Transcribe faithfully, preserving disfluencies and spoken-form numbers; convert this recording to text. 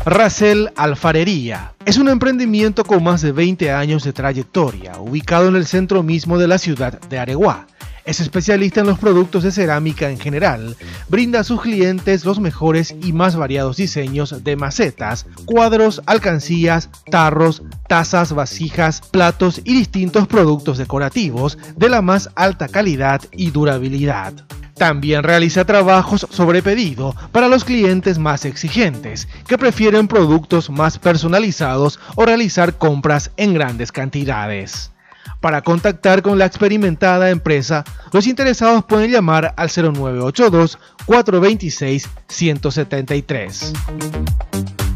Racel Alfarería es un emprendimiento con más de veinte años de trayectoria, ubicado en el centro mismo de la ciudad de Areguá. Es especialista en los productos de cerámica en general, brinda a sus clientes los mejores y más variados diseños de macetas, cuadros, alcancías, tarros, tazas, vasijas, platos y distintos productos decorativos de la más alta calidad y durabilidad. También realiza trabajos sobre pedido para los clientes más exigentes, que prefieren productos más personalizados o realizar compras en grandes cantidades. Para contactar con la experimentada empresa, los interesados pueden llamar al cero nueve ocho dos, cuatro dos seis, uno cero siete tres.